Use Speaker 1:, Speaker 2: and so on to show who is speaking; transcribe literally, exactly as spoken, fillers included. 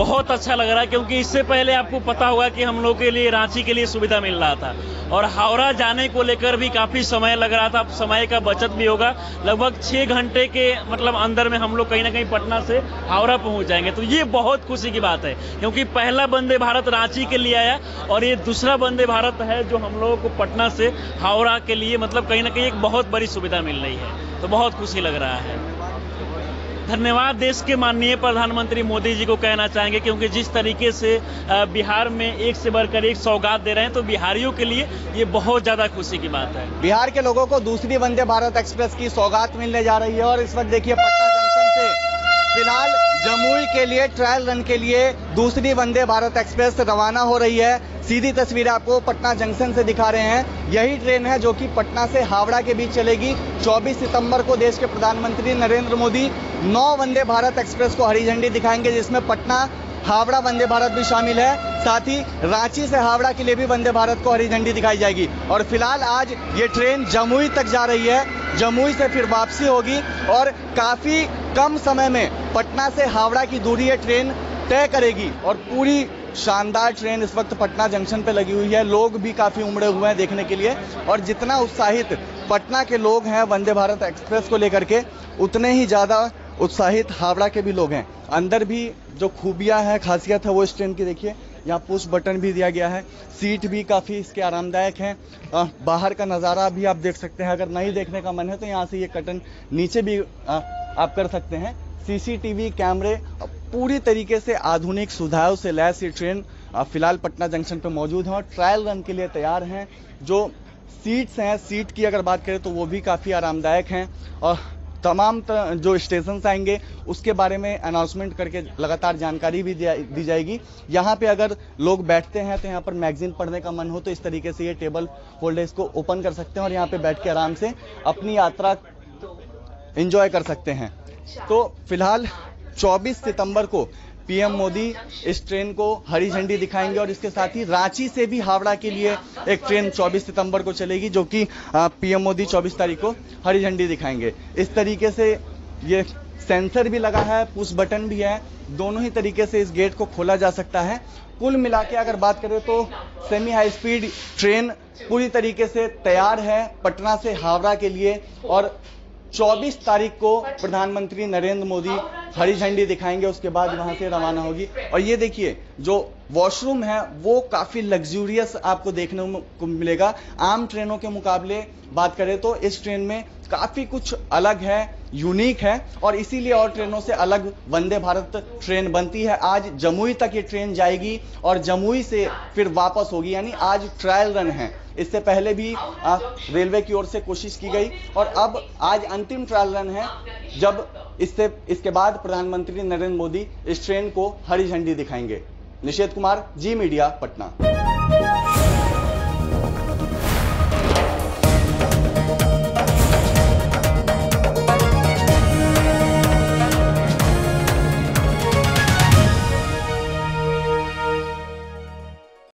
Speaker 1: बहुत अच्छा लग रहा है, क्योंकि इससे पहले आपको पता होगा कि हम लोग के लिए रांची के लिए सुविधा मिल रहा था और हावड़ा जाने को लेकर भी काफी समय लग रहा था। समय का बचत भी होगा, लगभग छह घंटे के मतलब अंदर में हम लोग कहीं ना कहीं पटना से हावड़ा पहुंच जाएंगे। तो ये बहुत खुशी की बात है, क्योंकि पहला वंदे भारत रांची के लिए आया और ये दूसरा वंदे भारत है जो हम लोगों को पटना से हावड़ा के लिए मतलब कहीं ना कहीं एक बहुत बड़ी सुविधा मिल रही है। तो बहुत खुशी लग रहा है। धन्यवाद देश के माननीय प्रधानमंत्री मोदी जी को कहना चाहेंगे, क्योंकि जिस तरीके से बिहार में एक से बढ़कर एक सौगात दे रहे हैं, तो बिहारियों के लिए ये बहुत ज्यादा खुशी की बात है।
Speaker 2: बिहार के लोगों को दूसरी वंदे भारत एक्सप्रेस की सौगात मिलने जा रही है और इस वक्त देखिए पटना जंक्शन से फिलहाल जमुई के लिए ट्रायल रन के लिए दूसरी वंदे भारत एक्सप्रेस रवाना हो रही है। सीधी तस्वीर आपको पटना जंक्शन से दिखा रहे हैं। यही ट्रेन है जो कि पटना से हावड़ा के बीच चलेगी। चौबीस सितंबर को देश के प्रधानमंत्री नरेंद्र मोदी नौ वंदे भारत एक्सप्रेस को हरी झंडी दिखाएंगे, जिसमें पटना हावड़ा वंदे भारत भी शामिल है। साथ ही रांची से हावड़ा के लिए भी वंदे भारत को हरी झंडी दिखाई जाएगी। और फिलहाल आज ये ट्रेन जमुई तक जा रही है, जमुई से फिर वापसी होगी और काफी कम समय में पटना से हावड़ा की दूरी ये ट्रेन तय करेगी। और पूरी शानदार ट्रेन इस वक्त पटना जंक्शन पे लगी हुई है। लोग भी काफी उमड़े हुए हैं देखने के लिए और जितना उत्साहित पटना के लोग हैं वंदे भारत एक्सप्रेस को लेकर के, उतने ही ज्यादा उत्साहित हावड़ा के भी लोग हैं। अंदर भी जो खूबियां हैं, खासियत है वो इस ट्रेन की देखिए, यहाँ पुश बटन भी दिया गया है, सीट भी काफी इसके आरामदायक हैं। आ, बाहर का नज़ारा भी आप देख सकते हैं। अगर नहीं देखने का मन है तो यहाँ से ये कर्टन नीचे भी आ, आप कर सकते हैं। सीसीटीवी कैमरे पूरी तरीके से आधुनिक सुविधाओं से लैस ये ट्रेन फिलहाल पटना जंक्शन पे मौजूद है और ट्रायल रन के लिए तैयार हैं। जो सीट्स हैं, सीट की अगर बात करें तो वो भी काफी आरामदायक हैं और तमाम जो स्टेशन आएंगे उसके बारे में अनाउंसमेंट करके लगातार जानकारी भी दी जाएगी। यहाँ पे अगर लोग बैठते हैं तो यहाँ पर मैगजीन पढ़ने का मन हो तो इस तरीके से ये टेबल होल्डर्स को ओपन कर सकते हैं और यहाँ पे बैठ के आराम से अपनी यात्रा एंजॉय कर सकते हैं। तो फिलहाल चौबीस सितंबर को पीएम मोदी इस ट्रेन को हरी झंडी दिखाएंगे और इसके साथ ही रांची से भी हावड़ा के लिए एक ट्रेन चौबीस सितंबर को चलेगी, जो कि पीएम मोदी चौबीस तारीख को हरी झंडी दिखाएंगे। इस तरीके से ये सेंसर भी लगा है, पुश बटन भी है, दोनों ही तरीके से इस गेट को खोला जा सकता है। कुल मिला के अगर बात करें तो सेमी हाई स्पीड ट्रेन पूरी तरीके से तैयार है पटना से हावड़ा के लिए और चौबीस तारीख को प्रधानमंत्री नरेंद्र मोदी हरी झंडी दिखाएंगे, उसके बाद वहां से रवाना होगी। और ये देखिए जो वॉशरूम है वो काफी लग्जूरियस आपको देखने को मिलेगा। आम ट्रेनों के मुकाबले बात करें तो इस ट्रेन में काफी कुछ अलग है, यूनिक है और इसीलिए और ट्रेनों से अलग वंदे भारत ट्रेन बनती है। आज जमुई तक ये ट्रेन जाएगी और जमुई से फिर वापस होगी, यानी आज ट्रायल रन है। इससे पहले भी आ, रेलवे की ओर से कोशिश की गई और अब आज अंतिम ट्रायल रन है, जब इससे इसके बाद प्रधानमंत्री नरेंद्र मोदी इस ट्रेन को हरी झंडी दिखाएंगे। निषेध कुमार, जी मीडिया, पटना।